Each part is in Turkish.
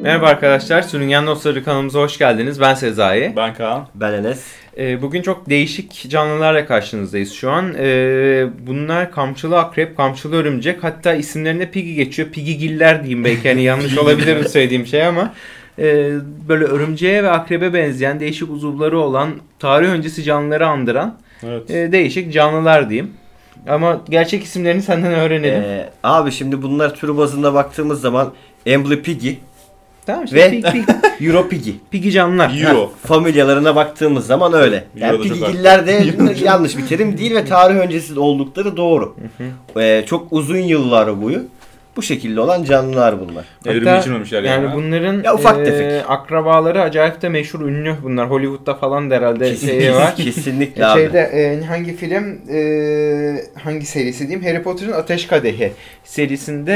Merhaba arkadaşlar, Sürüngen Notları kanalımıza hoş geldiniz. Ben Sezai. Ben Kaan. Ben Enes. Bugün çok değişik canlılarla karşınızdayız şu an. Bunlar kamçılı akrep, kamçılı örümcek. Hatta isimlerinde Piggy geçiyor. Piggygiller diyeyim belki. Hani yanlış olabilir söylediğim şey ama. Böyle örümceğe ve akrebe benzeyen değişik uzuvları olan, tarih öncesi canlıları andıran değişik canlılar diyeyim. Ama gerçek isimlerini senden öğrenelim. Abi şimdi bunlar tür bazında baktığımız zaman Embly Piggy Tamam işte ve Euro Piggy. Piggy canlılar. Euro. Familyalarına baktığımız zaman öyle. Yani Piggygiller de yanlış bir terim değil ve tarih öncesi oldukları doğru. Çok uzun yıllar boyu bu şekilde olan canlılar bunlar. Evrim geçirmemişler yani. Bunların ya ufak tefek akrabaları acayip de meşhur, ünlü bunlar. Hollywood'da falan da herhalde var. Kesinlikle abi. Hangi film, hangi serisi diyeyim? Harry Potter'ın Ateş Kadehi serisinde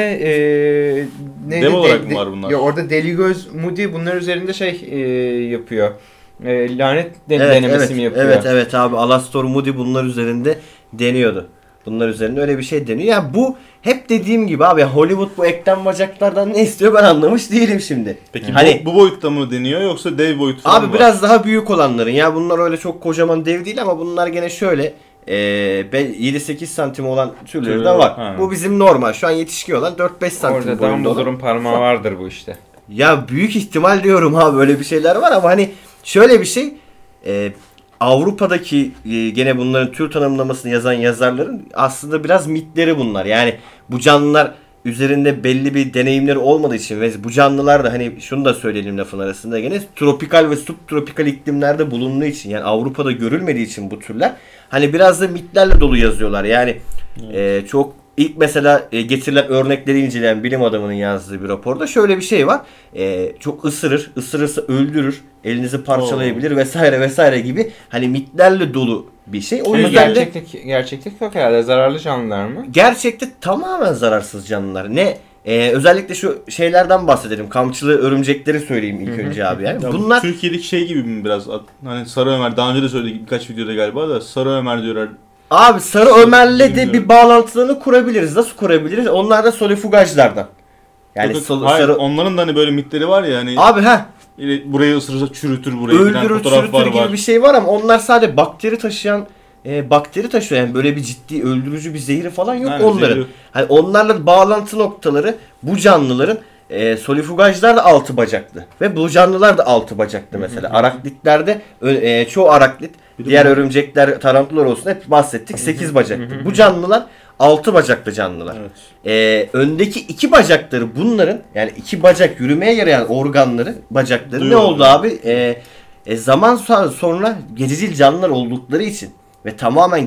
dev olarak mı var bunlar? Ya orada Deli Göz Moody bunlar üzerinde yapıyor. Lanet denemesi mi yapıyor? Evet abi. Alastor Moody bunlar üzerinde deniyordu. Bunlar üzerinde öyle bir şey deniyor. Yani bu hep dediğim gibi abi, Hollywood bu eklem bacaklardan ne istiyor ben anlamış değilim şimdi. Peki hani, bu boyutta mı deniyor yoksa dev boyutu abi mı biraz daha büyük olanların. Ya bunlar öyle çok kocaman dev değil ama bunlar gene şöyle 7-8 santim olan türleri de var. Ha. Bu bizim normal. Şu an yetişkin olan 4-5 santim boyunda. Orada Dumbledore'un parmağı vardır bu işte. Ya büyük ihtimal diyorum abi, böyle bir şeyler var ama hani şöyle bir şey. Avrupa'daki gene bunların tür tanımlamasını yazan yazarların aslında biraz mitleri bunlar. Yani bu canlılar üzerinde belli bir deneyimleri olmadığı için ve bu canlılar da hani şunu da söyleyelim lafın arasında gene tropikal ve subtropikal iklimlerde bulunduğu için, yani Avrupa'da görülmediği için bu türler hani biraz da mitlerle dolu yazıyorlar. Yani çok ilk mesela getirilen örnekleri inceleyen bilim adamının yazdığı bir raporda şöyle bir şey var. Çok ısırırsa öldürür, elinizi parçalayabilir vesaire gibi hani mitlerle dolu bir şey. O yüzden gerçeklik yok herhalde. Zararlı canlılar mı? Gerçekte tamamen zararsız canlılar. Özellikle şu şeylerden bahsedelim. Kamçılı örümcekleri söyleyeyim ilk önce abi. Yani bunlar Türkiye'deki şey gibi mi biraz? Hani Sarı Ömer daha önce de söyledik birkaç videoda galiba da Sarı Ömer diyorlar. Abi Sarı Ömer'le de bir bağlantılarını kurabiliriz. Nasıl kurabiliriz? Onlar da solifugajlardan. Yani onların da hani böyle mitleri var ya hani. Abi burayı ısırırsa çürütür burayı. Öldürür, çürütür gibi bir şey var ama onlar sadece bakteri taşıyor. Yani böyle bir ciddi öldürücü bir zehri falan yok onların. Hani onlarla bağlantı noktaları bu canlıların solifugajlar da 6 bacaklı ve bu canlılar da 6 bacaklı mesela. Araklitlerde çoğu araklit, diğer örümcekler, tarantular olsun hep bahsettik 8 bacaklı. Bu canlılar 6 bacaklı canlılar. Evet. Öndeki 2 bacakları bunların, yani 2 bacak yürümeye yarayan organları, bacakları ne oldu abi? Zaman sonra gececil canlılar oldukları için ve tamamen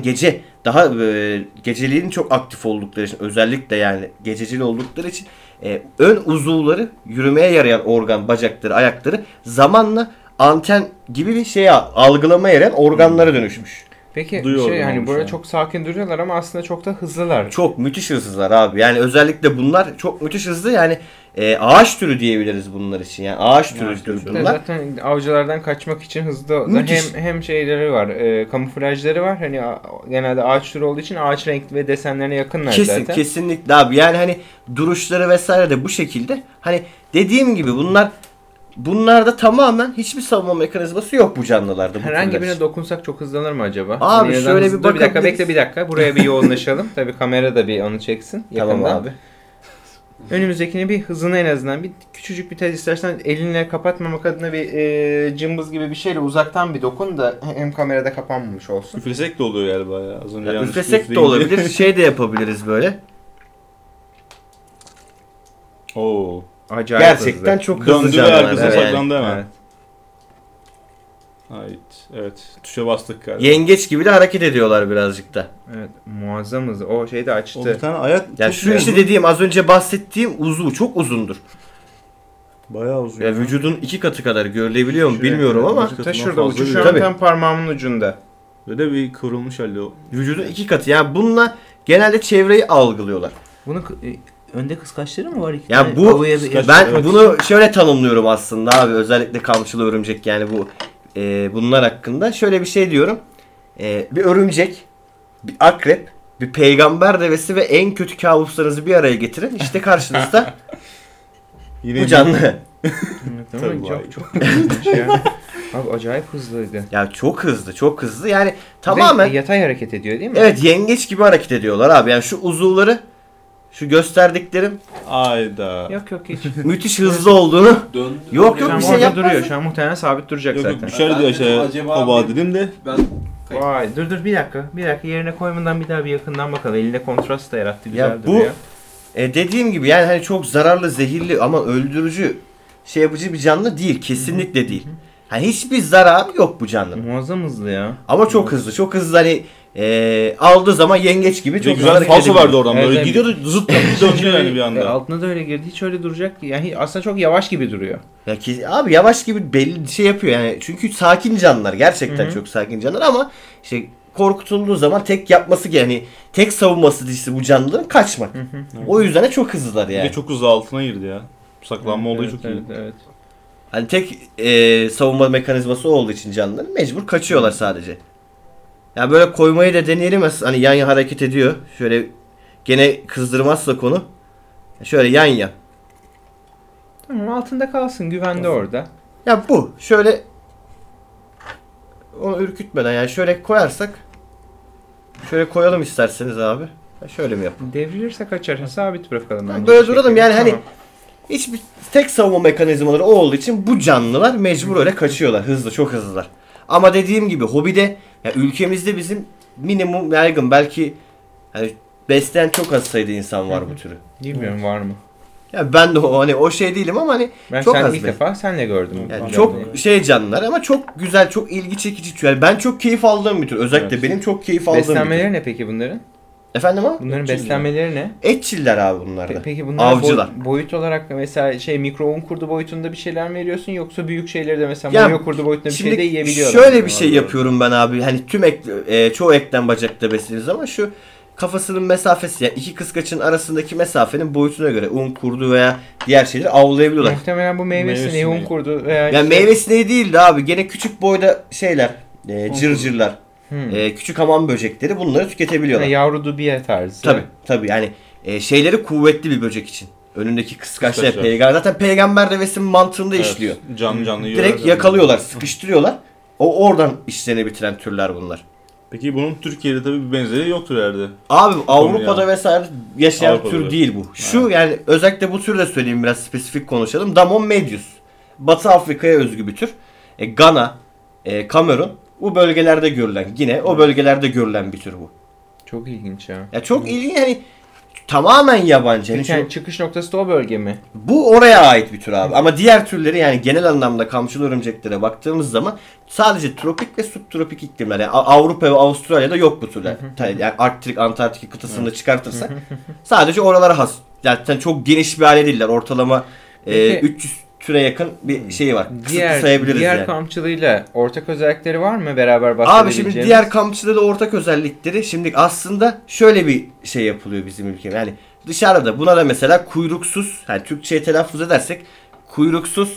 geceliğin çok aktif oldukları için, özellikle yani gececil oldukları için ön uzuvları, yürümeye yarayan organ, bacakları, ayakları zamanla anten gibi bir şeye algılamaya yarayan organlara dönüşmüş. Peki hani böyle çok sakin duruyorlar ama aslında çok da hızlılar. Çok müthiş hızlılar abi. Yani özellikle bunlar çok müthiş hızlı. Yani ağaç türü diyebiliriz bunlar için. Yani ağaç türü bunlar. Zaten avcılardan kaçmak için hızlı. Hem şeyleri var, kamuflajları var. Hani genelde ağaç türü olduğu için ağaç renkli ve desenlerine yakınlar zaten. Kesinlikle abi. Yani hani duruşları vesaire de bu şekilde. Hani dediğim gibi bunlarda tamamen hiçbir savunma mekanizması yok bu canlılarda. Herhangi birine dokunsak çok hızlanır mı acaba? Abi hani şöyle bir bakabiliriz. Bir dakika. Buraya bir yoğunlaşalım. Tabii kamera da bir onu çeksin. Yakından. Tamam abi. Önümüzdekine bir hızını en azından bir küçücük bir test istersen elinle kapatmamak adına bir cımbız gibi bir şeyle uzaktan bir dokun da hem kamerada kapanmamış olsun. Üflesek de oluyor galiba ya. Az önce üflesek de olabilir. Şey de yapabiliriz böyle. Oo. Acayip gerçekten hızlı. Çok hızlı döndü canlılar. Döndü ve arkasına saklandı hemen. Evet. Tuşa bastık galiba. Yengeç gibi de hareket ediyorlar birazcık da. Evet. Muazzam hızlı. O şeyi de açtı. O bir tane ayak. Yani şu işte dediğim, az önce bahsettiğim uzuv çok uzundur. Bayağı uzun. Ya vücudun 2 katı kadar görülebiliyor mu bilmiyorum ama. Şurada ucu şu an tam parmağımın ucunda. Ve de bir kıvrılmış halde o. Vücudun 2 katı. Yani bununla genelde çevreyi algılıyorlar. Bunu önde kıskaçları mı var? Ya ben bunu şöyle tanımlıyorum aslında abi, özellikle kamçılı örümcek, yani bunlar hakkında şöyle bir şey diyorum. Bir örümcek, bir akrep, bir peygamber devesi ve en kötü kabuslarınızı bir araya getirin. İşte karşınızda bu canlı. Evet, Tabii ama vay. çok ilginç ya. Abi acayip hızlıydı. Ya çok hızlı yani tamamen Ve yatay hareket ediyor değil mi? evet yengeç gibi hareket ediyorlar abi. Yani şu uzuvları şu gösterdiklerim Ayda. Yok hiç. müthiş hızlı olduğunu Döndü. Yok, Şu yok, an bir şey orada yapmaz duruyor. ya. Şu an muhtemelen sabit duracak Yok zaten. yok düşer diye Ben dedim, aşağıya acaba oba bir- dedim de. Ben Vay dur bir dakika. Bir dakika yerine koymadan bir daha bir yakından bakalım. Elinde kontrast da yarattı. Güzel Ya bu duruyor. dediğim gibi yani hani çok zararlı, zehirli ama öldürücü şey yapıcı bir canlı değil. Kesinlikle değil. Hani hiçbir zararı yok bu canlının. Muazzam hızlı ya. Ama çok hızlı. Çok hızlı hani aldığı zaman yengeç gibi Çok çok güzel hareket falso edebiliyor. verdi oradan. Evet, Böyle evet. gidiyordu zıt dönüyor yani bir anda. Altına da öyle girdi. Hiç öyle duracak ki. Yani aslında çok yavaş gibi duruyor. Ya abi yavaş gibi belli şey yapıyor yani. Çünkü sakin canlılar. Gerçekten Hı hı. çok sakin canlılar ama işte korkutulduğu zaman tek yapması yani tek savunması dişisi bu canlıların kaçmak. O yüzden de çok hızlılar Bir yani. de çok hızlı altına girdi ya. Saklanma olayı çok iyi. Evet. Hani tek savunma mekanizması olduğu için canlıların mecbur kaçıyorlar sadece. Ya böyle koymayı da deneyelim. Hani yan yana hareket ediyor. Şöyle gene kızdırmazsa konu. Şöyle yan yan. Tamam altında kalsın. Güvende orada. Ya bu. Şöyle onu ürkütmeden yani şöyle koyarsak şöyle koyalım isterseniz abi. Şöyle mi yapalım? Devrilirse kaçar. Sabit bırakalım bence. Böyle bir duralım şekilde. yani hani Tamam. hiçbir tek savunma mekanizmaları o olduğu için bu canlılar mecbur öyle kaçıyorlar. Hızlı, çok hızlılar. Ama dediğim gibi hobide ya ülkemizde bizim minimum yaygın belki hani besleyen çok az sayıda insan var bu türü. Bilmiyorum var mı? Ya ben de o şey değilim ama hani Ben çok sen az ilk be. defa senle gördüm. Yani Ben çok de. şey canlılar ama çok güzel, çok ilgi çekici tür. Yani ben çok keyif aldığım bir tür. Özellikle Evet. benim çok keyif aldığım bir Beslenmeleri tür. ne peki bunların? Efendim ama? Bunların Etçiller. beslenmeleri ne? Etçiller abi bunlar da. Peki bunlara Avcılar. boyut olarak mesela mikro un kurdu boyutunda bir şeyler mi veriyorsun yoksa büyük şeyleri de mesela Ya, moyo kurdu boyutunda bir şey de Şimdi yiyebiliyorlar. şöyle bir şey yapıyorum ben abi. Hani tüm çoğu ekten bacakta besleniyoruz ama şu kafasının mesafesi yani iki kıskaçın arasındaki mesafenin boyutuna göre un kurdu veya diğer şeyleri avlayabiliyorlar. Muhtemelen bu meyve Meyve sineği, un sineği. kurdu veya Yani meyve sineği değildi abi. Gene küçük boyda şeyler, cırcırlar, küçük hamam böcekleri bunları tüketebiliyorlar. yavru dubiye tarzı. Tabii yani şeyleri kuvvetli bir böcek için. Önündeki kıskaçlar Kıskaçlar. peygamber. Zaten peygamber devesinin mantığında işliyor. Canlı yiyorlar. Direkt yakalıyorlar, sıkıştırıyorlar. Oradan işlerini bitiren türler bunlar. Peki bunun Türkiye'de tabii bir benzeri yoktur herhalde. Abi Avrupa'da ya. vesaire yaşayan Avrupa'da tür da. değil bu. Şu yani özellikle bu türü de söyleyeyim biraz spesifik konuşalım. Damon medius. Batı Afrika'ya özgü bir tür. Gana, Kamerun bu bölgelerde görülen yine o bölgelerde görülen bir tür bu. Çok ilginç ya. Ya çok ilginç yani tamamen yabancı. Yani Peki şu- yani çıkış noktası da o bölge mi? Bu oraya ait bir tür abi. Ama diğer türleri yani genel anlamda kamçılı örümceklere baktığımız zaman sadece tropik ve subtropik iklimler. Yani Avrupa ve Avustralya'da yok bu türler. Yani Arktik, Antarktik kıtasını da çıkartırsak sadece oralara has. Zaten çok geniş bir aile değiller. Ortalama Peki- 300 türe yakın bir şeyi var. Kısıtlı Diğer sayabiliriz yani. kamçılığıyla ortak özellikleri var mı beraber Abi bahsedebileceğimiz? şimdi diğer kamçıda da ortak özellikleri şimdi aslında şöyle bir şey yapılıyor bizim ülkede. Yani dışarıda buna da mesela kuyruksuz yani Türkçe'ye telaffuz edersek kuyruksuz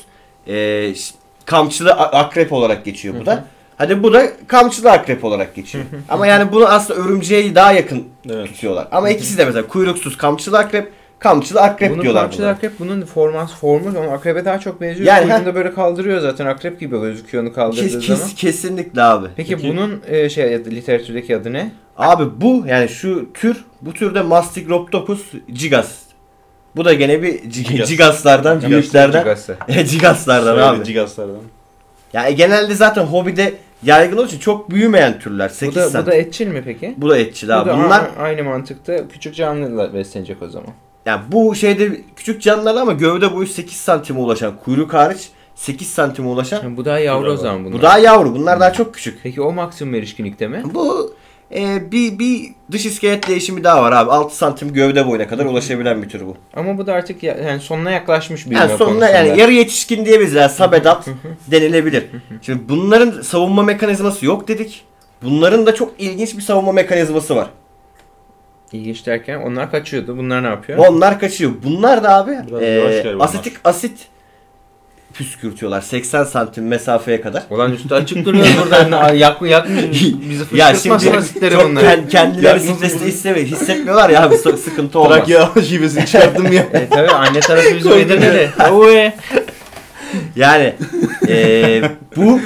kamçılı akrep olarak geçiyor bu da. Hadi bu da kamçılı akrep olarak geçiyor. Ama yani bunu aslında örümceğe daha yakın Evet. tutuyorlar. Ama ikisi de mesela kuyruksuz kamçılı akrep, kamçılı akrep Bunun diyorlar kamçılı buna. akrep bunun formu ama akrebe daha çok benziyor. Yani, Kuyruğunu da böyle kaldırıyor zaten akrep gibi gözüküyor onu kaldırdığı zaman. Kesinlikle abi. Peki bunun literatürdeki adı ne? Abi bu yani şu tür bu türde Mastigroptopus gigas. Bu da gene bir Gigas. gigaslardan, büyüklerden. Cigası. Gigaslardan Şöyle abi. Cigaslardan. Yani genelde zaten hobide yaygın olduğu için çok büyümeyen türler. 8 Bu da santim. etçil mi peki? Bu da etçil Bu abi. da Bunlar aynı mantıkta küçük canlılarla beslenecek o zaman. yani bu şeyde küçük canlılar ama gövde boyu 8 santime ulaşan kuyruk hariç 8 santime ulaşan. Yani bu daha yavru o Bravo. zaman bunlar. Bu daha yavru. Bunlar daha çok küçük. Peki o maksimum erişkinlikte mi? Bu bir dış iskelet değişimi daha var abi. 6 santim gövde boyuna kadar ulaşabilen bir tür bu. Ama bu da artık yani sonuna yaklaşmış büyüme Yani sonunda konusunda. yani yarı yetişkin diyebiliriz yani sabedat denilebilir. Şimdi bunların savunma mekanizması yok dedik. Bunların da çok ilginç bir savunma mekanizması var. İlginç derken onlar kaçıyordu. Bunlar ne yapıyor? Onlar kaçıyor. Bunlar da abi Biraz yavaş galiba bunlar. asetik asit püskürtüyorlar 80 santim mesafeye kadar. Ulan üstü açık duruyor buradan. Bizi Ya fışkırtmasın şimdi asitleri çok bunlar. kendileri stresli hissetmiyorlar ya abi sıkıntı olmaz. Trakya şivesini çıkarttım ya. Tabii anne tarafı bizim Edirne'de. Oy. Yani bu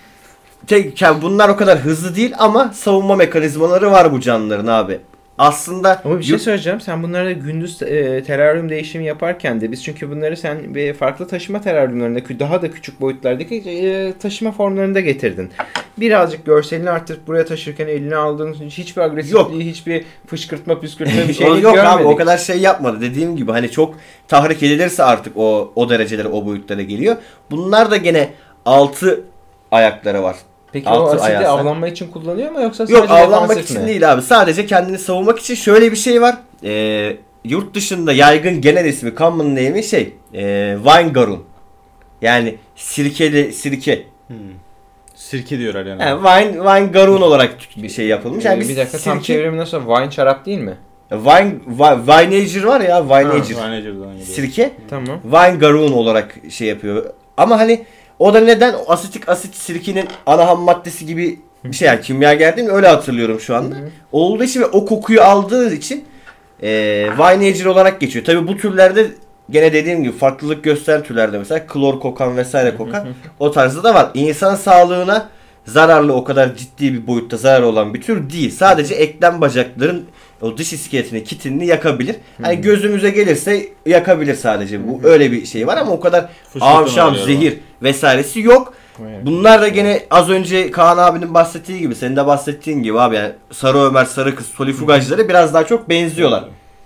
yani bunlar o kadar hızlı değil ama savunma mekanizmaları var bu canlıların abi. Aslında ama bir şey söyleyeceğim. Sen bunları gündüz teraryum değişimi yaparken de biz çünkü bunları sen bir farklı taşıma teraryumlarında daha da küçük boyutlardaki taşıma formlarında getirdin. Birazcık görselini arttırıp buraya taşırken eline aldığın hiçbir agresifliği, hiçbir fışkırtma püskürtme bir şey yok görmedik. abi o kadar şey yapmadı. Dediğim gibi hani çok tahrik edilirse artık o derecelere, o boyutlara geliyor. Bunlar da gene 6 ayakları var. Peki o asidi avlanma için kullanıyor mu yoksa sadece yok avlanmak için mi? değil abi. Sadece kendini savunmak için. Şöyle bir şey var. Yurt dışında yaygın genel ismi, common name'i Vinegarun. Yani sirke. Sirke diyorlar yani. Vinegarun olarak bir şey yapılmış. Yani bir dakika tam çevrimi nasıl? Wine şarap değil mi? Vinegar var ya. Vinegar'dan sirke. Tamam. Vinegarun olarak şey yapıyor. Ama hani o da neden asetik asit sirkenin ana ham maddesi gibi bir şey yani kimyager değil mi? Öyle hatırlıyorum şu anda. Olduğu için ve o kokuyu aldığı için Vinegar olarak geçiyor. Tabii bu türlerde gene dediğim gibi farklılık gösteren türlerde mesela klor kokan vesaire kokan o tarzda da var. İnsan sağlığına zararlı, o kadar ciddi bir boyutta zarar olan bir tür değil. Sadece eklem bacakların o dış iskeletini, kitinini yakabilir. Hani gözümüze gelirse yakabilir sadece. Bu öyle bir şey var ama o kadar ağam zehir vesairesi yok. Bunlar da gene az önce Kaan abinin bahsettiği gibi, senin de bahsettiğin gibi abi yani Sarı Ömer, Sarı Kız, solifugajlara biraz daha çok benziyorlar.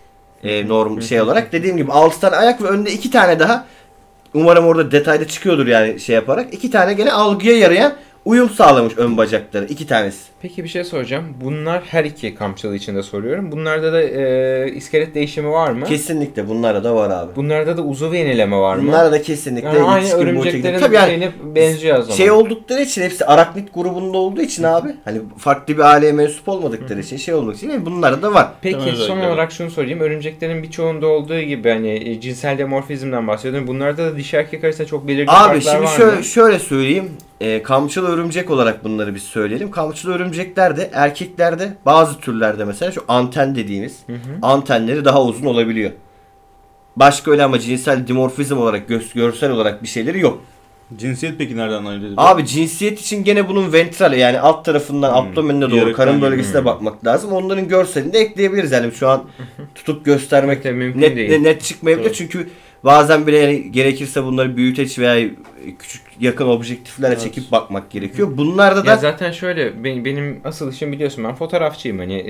Norm şey olarak. Dediğim gibi 6 tane ayak ve önünde 2 tane daha. Umarım orada detayda çıkıyordur yani şey yaparak. 2 tane gene algıya yarayan uyum sağlamış ön bacakları. 2 tanesi. Peki bir şey soracağım. Bunlar her iki kamçılı için de soruyorum. Bunlarda da iskelet değişimi var mı? Kesinlikle bunlarda da var abi. Bunlarda da uzuv yenileme var mı? Bunlarda da kesinlikle yani aynı örümceklerin şeyine benziyor o zaman. Şey oldukları için, hepsi araknit grubunda olduğu için abi. Hani farklı bir aileye mensup olmadıkları için şey olmak için bunlarda da var. Peki son olarak şunu sorayım. Örümceklerin birçoğunda olduğu gibi hani cinsel dimorfizmden bahsediyorum. Bunlarda da dişi erkek arasında çok belirgin farklar var mı? Abi şimdi şöyle söyleyeyim. Kamçılı örümcek olarak bunları biz söyleyelim. Kamçılı örümceklerde, erkeklerde bazı türlerde mesela şu anten dediğimiz antenleri daha uzun olabiliyor. Başka öyle ama cinsel dimorfizm olarak, görsel olarak bir şeyleri yok. Cinsiyet peki nereden ayırıyor? Abi cinsiyet için gene bunun ventral yani alt tarafından abdomenine doğru karın bölgesine bakmak lazım. Onların görselini de ekleyebiliriz. Yani şu an tutup göstermek net çıkmayabilir. Evet. Çünkü bazen bile yani gerekirse bunları büyüteç veya küçük yakın objektiflerle çekip bakmak gerekiyor. Bunlarda da ya zaten şöyle benim asıl işim biliyorsun ben fotoğrafçıyım hani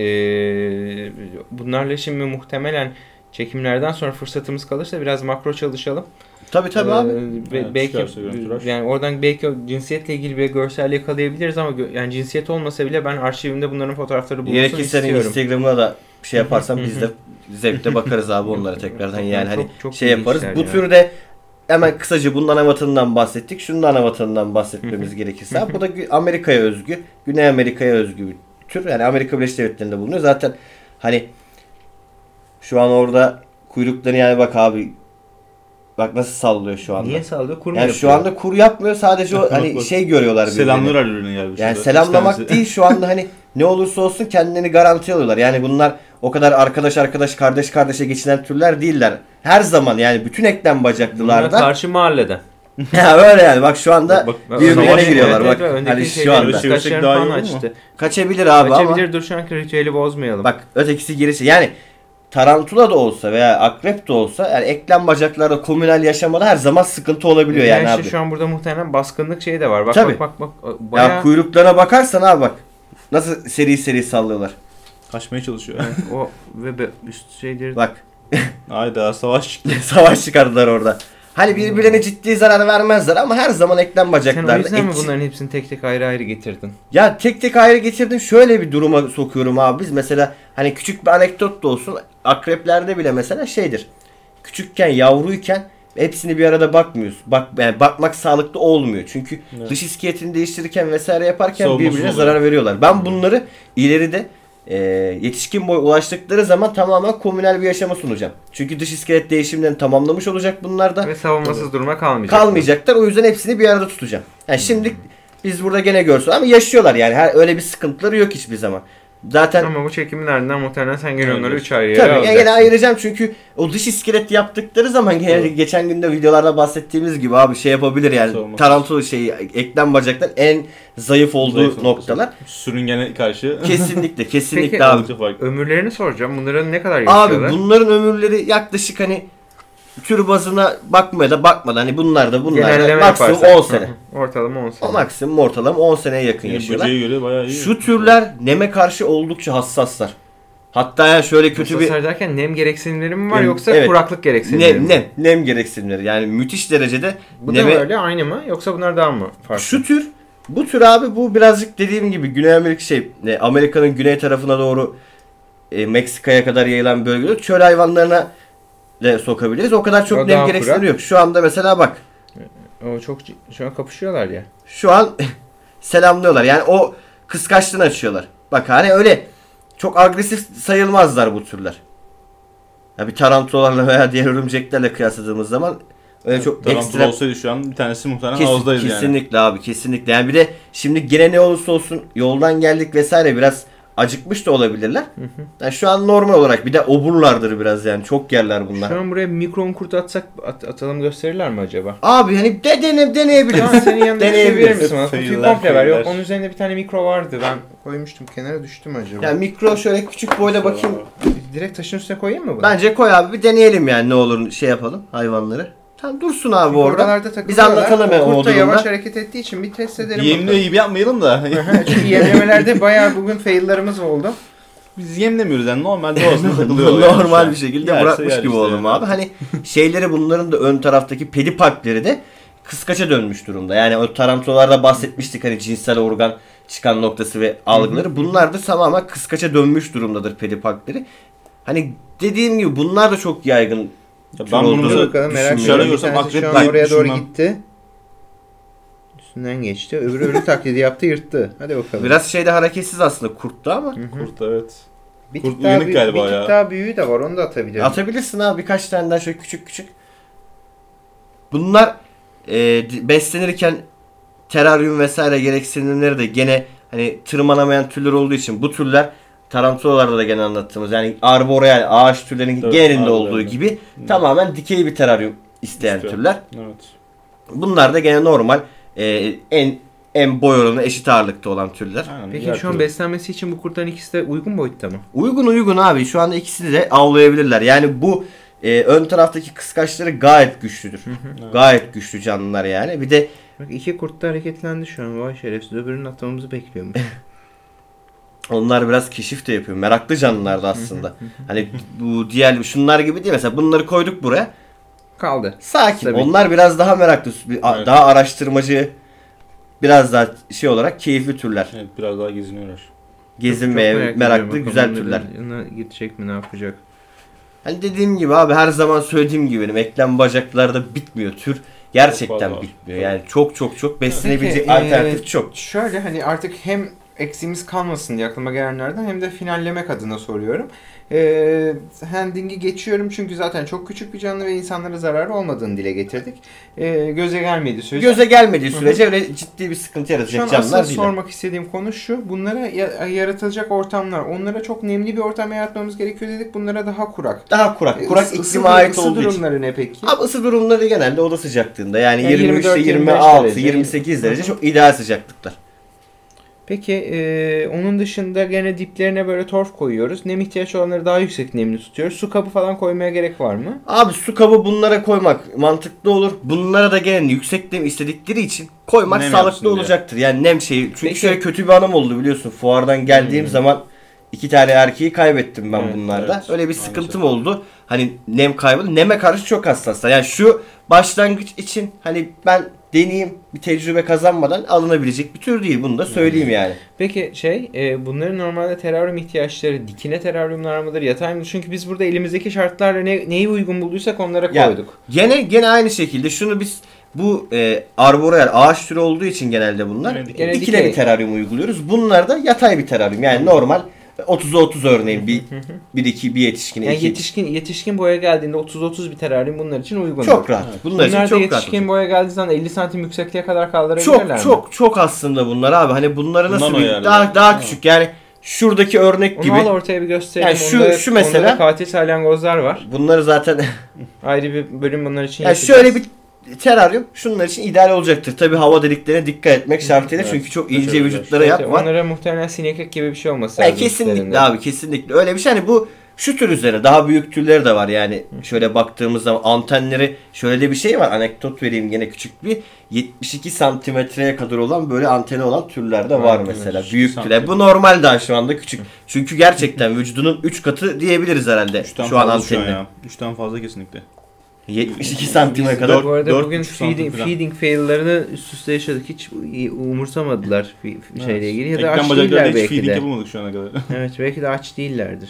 bunlarla şimdi muhtemelen çekimlerden sonra fırsatımız kalırsa biraz makro çalışalım. Tabii abi. Belki yani oradan belki cinsiyetle ilgili bir görsel yakalayabiliriz ama yani cinsiyet olmasa bile ben arşivimde bunların fotoğrafları bulunsun gerekirse istiyorum. Gerekirse Instagram'ına da şey yaparsan biz de zevkle bakarız abi onlara tekrardan yani hani çok şey yaparız. Bu türde hemen kısaca bunun ana vatanından bahsettik. Şunun ana vatanından bahsetmemiz gerekirse. Bu da Amerika'ya özgü, Güney Amerika'ya özgü bir tür. Yani Amerika Birleşik Devletleri'nde bulunuyor. Zaten hani şu an orada kuyruklarını yani bak abi bak nasıl sallıyor şu anda. Niye sallıyor? Kur mu yani yapıyor? Şu anda kur yapmıyor. Sadece o hani şey görüyorlar birbirine. Selamlar alıyorlar yani. Yani selamlamak değil şu anda hani ne olursa olsun kendilerini garanti alıyorlar. Yani bunlar o kadar arkadaş kardeş kardeşe geçinen türler değiller. Her zaman yani bütün eklem bacaklılarda. Bunlar karşı mahallede. Ya öyle yani bak şu anda birbirlerine giriyorlar bak. Hani şu anda. Falan açtı. Kaçabilir abi Kaçabilir ama. Dur şu anki ritüeli bozmayalım. Bak ötekisi girişi yani tarantula da olsa veya akrep de olsa yani eklem bacaklarda komünel yaşamada her zaman sıkıntı olabiliyor yani abi. Şu an burada muhtemelen baskınlık şeyi de var. Bak tabii. bak. Bayağı... Ya kuyruklarına bakarsan abi bak. Nasıl seri sallıyorlar. Kaçmaya çalışıyor. Evet, o ve üst şeyleri. Bak. Hayda savaş çıktı. Savaş çıkardılar orada. Hani birbirlerine ciddi zarar vermezler ama her zaman eklem bacaklarda. Sen o yüzden mi bunların hepsini tek ayrı getirdin? Ya tek ayrı getirdim. Şöyle bir duruma sokuyorum abi biz. Mesela hani küçük bir anekdot da olsun. Akreplerde bile mesela şeydir. Küçükken yavruyken hepsini bir arada bakmıyoruz. Yani bakmak sağlıklı olmuyor. Çünkü dış iskeletini değiştirirken vesaire yaparken birbirine zarar veriyorlar. Ben bunları ileride yetişkin boy ulaştıkları zaman tamamen komünel bir yaşama sunacağım. Çünkü dış iskelet değişimlerini tamamlamış olacak bunlar da. Ve savunmasız duruma kalmayacaklar. O yüzden hepsini bir arada tutacağım. Yani şimdi biz burada gene görsün ama yaşıyorlar yani öyle bir sıkıntıları yok hiçbir zaman. Zaten ama bu çekimin ardından muhtemelen sen gene onları Evet. 3 ayrı yere tabii alacaksın. gene ayıracağım çünkü o dış iskelet yaptıkları zaman geçen günde videolarda bahsettiğimiz gibi abi şey yapabilir yani. Savunma. Tarantula eklem bacaklar en zayıf olduğu Zayıf noktalar. Sürüngene karşı. Kesinlikle Peki, abi. Oldukça farklı. Ömürlerini soracağım. Bunların ne kadar yaşıyorlar? Abi bunların ömürleri yaklaşık hani tür bazına bakmaya da bakmadan hani bunlar da Genelleme maksimum yaparsak. 10 sene. Ortalama 10 sene. O maksimum ortalama 10 seneye yakın Yani yaşıyorlar. böceğe göre bayağı iyi. Şu türler neme karşı oldukça hassaslar. Hatta yani şöyle kötü bir Hassaslar derken nem gereksinimleri mi var Nem, yoksa evet. kuraklık gereksinimleri mi? nem gereksinimleri yani müthiş derecede Bu da öyle aynı mı yoksa bunlar daha mı farklı? Bu tür abi bu birazcık dediğim gibi Güney Amerika Amerika'nın güney tarafına doğru Meksika'ya kadar yayılan bölgede çöl hayvanlarına da sokabiliriz. O kadar çok O nem daha gereksinimi kurak. yok. Şu anda mesela bak O çok şu an kapışıyorlar ya. şu an selamlıyorlar. Yani o kıskaçlığını açıyorlar. Bak hani öyle çok agresif sayılmazlar bu türler. Ya bir tarantulalarla veya diğer örümceklerle kıyasladığımız zaman öyle çok Tarantula ekstra olsaydı şu an bir tanesi muhtemelen havuzdayız yani. kesinlikle abi kesinlikle. Yani bir de şimdi gene ne olursa olsun yoldan geldik vesaire biraz acıkmış da olabilirler. Yani şu an normal olarak bir de oburlardır biraz yani çok yerler bunlar. Şu an buraya mikron kurt atsak atalım gösterirler mi acaba? Abi hani deneyebiliriz. Tamam senin yanında bir şey verir Deneyebiliriz. misin bana? Kutuyu Failler, komple ver. Yok failler. onun üzerinde bir tane mikro vardı. Ben koymuştum kenara düştü mü acaba? Yani mikro şöyle küçük boyla bakayım. Direkt taşın üstüne koyayım mı bunu? Bence koy abi bir deneyelim yani ne olur şey yapalım hayvanları. Tamam dursun abi Çünkü orada. oralarda Biz takılıyorlar. anlatalım O o kurt da durumda. yavaş hareket ettiği için bir test edelim Yemliyor bakalım. gibi yapmayalım da. Çünkü yemlemelerde bayağı bugün faillerimiz oldu. Biz yemlemiyoruz yani normal doğasında takılıyor. yani şu Normal an. bir şekilde Yerse bırakmış yer gibi işte olalım yani. abi. Hani şeyleri bunların da ön taraftaki pedipalpleri de kıskaça dönmüş durumda. Yani o tarantulalarda bahsetmiştik hani cinsel organ çıkan noktası ve algıları. Bunlar da tamamen kıskaça dönmüş durumdadır pedipalpleri. Hani dediğim gibi bunlar da çok yaygın. Ya tür ben bunu olduğunu da Bakalım merak düşünmüyorum. ediyorum. Bir görsem tanesi şu akrep an diye oraya doğru düşünmem. gitti. Üstünden geçti. Öbürü ölü taklidi yaptı yırttı. Hadi bakalım. Biraz şeyde hareketsiz aslında kurttu ama. Kurt evet. bir kurt tık daha, uyanık galiba bir ya. tık daha büyüğü de var onu da atabilirim. Atabilirsin abi birkaç tane daha şöyle küçük küçük. Bunlar beslenirken teraryum vesaire gereksinimleri de gene hani tırmanamayan türler olduğu için bu türler tarantulalarda da gene anlattığımız yani arboreal ağaç türlerinin Evet, genelinde arboreal. olduğu gibi tamamen dikey bir teraryum isteyen İstiyor. türler. Evet. Bunlar da gene normal en boy oranı eşit ağırlıkta olan türler. Aynen, Peki diğer şu an türlü. beslenmesi için bu kurtların ikisi de uygun boyutta mı? Uygun abi şu anda ikisini de avlayabilirler. Yani bu ön taraftaki kıskaçları gayet güçlüdür. Gayet güçlü canlılar yani. Bir de Bak iki kurt da hareketlendi şu an. Vay şerefsiz. Öbürünün atlamamızı bekliyormuş. onlar biraz keşif de yapıyor. Meraklı canlılar da aslında. Hani bu diğer şunlar gibi değil mesela bunları koyduk buraya. Kaldı. Sakin. Tabii. Onlar biraz daha meraklı, Evet. daha araştırmacı, biraz daha şey olarak keyifli türler. Evet biraz daha geziniyorlar. Gezinmeye Çok merak meraklı ediyorum güzel bakalım türler. yanına gidecek mi ne yapacak? Hani dediğim gibi abi her zaman söylediğim gibi benim eklem bacaklarda bitmiyor tür. Gerçekten fazla var. bitmiyor. Yani çok beslenebilecek Peki, alternatif çok. Şöyle hani artık hem eksiğimiz kalmasın diye aklıma gelenlerden hem de finallemek adına soruyorum. Handling'i geçiyorum çünkü zaten çok küçük bir canlı ve insanlara zararı olmadığını dile getirdik. Göze gelmedi sürece. Göze gelmediği sürece öyle ciddi bir sıkıntı Şu an yaratacak asıl canlılar değil. sormak istediğim konu şu. Bunlara yaratılacak ortamlar. Onlara çok nemli bir ortam yaratmamız gerekiyor dedik. Bunlara daha kurak. Daha kurak. Kurak Isı- iklime ait ısı olduğu için. durumları ne peki? Abi ısı durumları genelde oda sıcaklığında. Yani Yani 23 ile 24, 26, 25 derece. 28 derece çok ideal sıcaklıklar. Peki onun dışında gene diplerine böyle torf koyuyoruz. Nem ihtiyaç olanları daha yüksek nemli tutuyoruz. Su kabı falan koymaya gerek var mı? Abi su kabı bunlara koymak mantıklı olur. Bunlara da gene yüksek nem istedikleri için koymak Nem sağlıklı yapsın diye. olacaktır. Yani nem şeyi. Çünkü Peki. şöyle kötü bir anım oldu biliyorsun. Fuardan geldiğim zaman 2 tane erkeği kaybettim ben Evet, bunlarda. evet. Öyle bir Maalesef. sıkıntım oldu. Hani nem kaybı. Neme karşı çok hassaslar. Yani şu başlangıç için hani ben deneyeyim bir tecrübe kazanmadan alınabilecek bir tür değil. Bunu da söyleyeyim yani. Peki bunların normalde teraryum ihtiyaçları dikine teraryumlar mıdır, yatay mıdır? Çünkü biz burada elimizdeki şartlarla neyi uygun bulduysak onlara Ya, koyduk. Gene aynı şekilde şunu biz bu arboreal ağaç türü olduğu için genelde bunlar Gene dikey. dikine bir teraryum uyguluyoruz. Bunlar da yatay bir teraryum. Yani normal 30'a 30 örneğin bir yetişkine Yani iki. yetişkin boya geldiğinde 30-30 bir teraryum bunlar için uygun. Çok rahat. Bunlar için Bunlar da çok rahat. yetişkin boya geldiği zaman 50 santim yüksekliğe kadar kaldırabilirler mi? Çok aslında bunlar abi. Hani bunları nasıl Nano bir yani. daha Ha. küçük yani şuradaki örnek gibi. Onu al ortaya bir gösterelim. Yani şu mesela. Onda da katil salyangozlar var. Bunları zaten ayrı bir bölüm bunlar için yani şöyle bir teraryum şunlar için ideal olacaktır. Tabii hava deliklerine dikkat etmek şartıyla çünkü çok ince vücutlara yapma. Onlara muhtemelen sineklik gibi bir şey olması lazım. Kesinlikle üstlerinde. abi, kesinlikle. Öyle bir şey, hani bu şu tür üzerine daha büyük türleri de var yani. Şöyle baktığımız zaman antenleri, şöyle de bir şey var. Anekdot vereyim gene küçük bir. 72 santimetreye kadar olan böyle anteni olan türler de var mesela. Evet, Büyük türler. Bu normal daha şu anda küçük. Çünkü gerçekten vücudunun 3 katı diyebiliriz herhalde şu an antenine. 3'ten fazla kesinlikle. 72 santime kadar. Bu arada 4,5 bugün santim falan. feeding fail'larını üst üste yaşadık. Hiç umursamadılar şeyle ilgili. Ya da Ekran aç bacaklarında değiller hiç belki feeding de. yapamadık şu ana kadar. Evet, belki de aç değillerdir.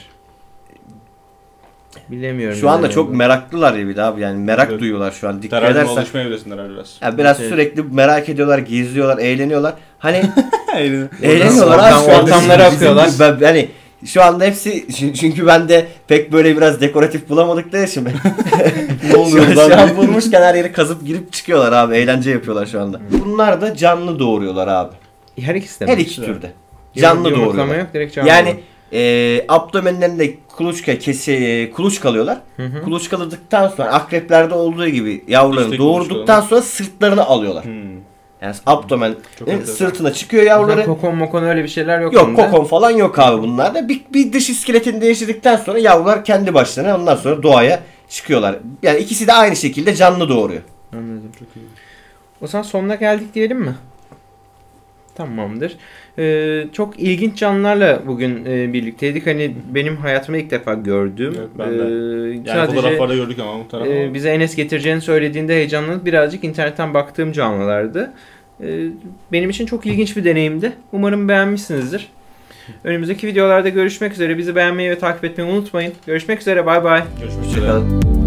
Bilemiyorum. Şu anda çok meraklılar ya bir daha abi, yani merak Evet. duyuyorlar şu an. Dikkat Terazyuma edersen. alışmaya evresinler biraz. Yani biraz Evet. sürekli merak ediyorlar, geziyorlar, eğleniyorlar. Hani eğleniyorlar Ortam- abi şu anda. ortamlara Bizim- akıyorlar. Hani şu anda hepsi çünkü ben de pek böyle biraz dekoratif bulamadıkları için Ne oluyor şu lan? an bulmuşken her yeri kazıp girip çıkıyorlar abi. Eğlence yapıyorlar şu anda. Bunlar da canlı doğuruyorlar abi. Her ikisi de mi? Her iki türde. Canlı Yumurtlama doğuruyorlar. yok, direkt canlı. Yani abdomenlerinde kuluçka alıyorlar. Hı hı. Kuluçkaladıktan sonra akreplerde olduğu gibi yavrularını İşte doğurduktan sonra sırtlarını alıyorlar. Yani abdomen Çok enteresan. sırtına çıkıyor yavruları. Kokon mokon öyle bir şeyler yok. Yok, onda. kokon falan yok abi bunlarda. Bir dış iskeletini değiştirdikten sonra yavrular kendi başlarına ondan sonra doğaya çıkıyorlar. Yani ikisi de aynı şekilde canlı doğuruyor. Anladım. Çok iyi. O zaman sonuna geldik diyelim mi? Tamamdır. Çok ilginç canlılarla bugün birlikteydik. Hani benim hayatımda ilk defa gördüğüm. Evet, ben de. Yani Sadece fotoğraflarda gördük ama muhtemelen. bize Enes getireceğini söylediğinde heyecanlanıp birazcık internetten baktığım canlılardı. Benim için çok ilginç bir deneyimdi. Umarım beğenmişsinizdir. Önümüzdeki videolarda görüşmek üzere. Bizi beğenmeyi ve takip etmeyi unutmayın. Görüşmek üzere. Bay bay. Görüşmek üzere. Hoşçakalın.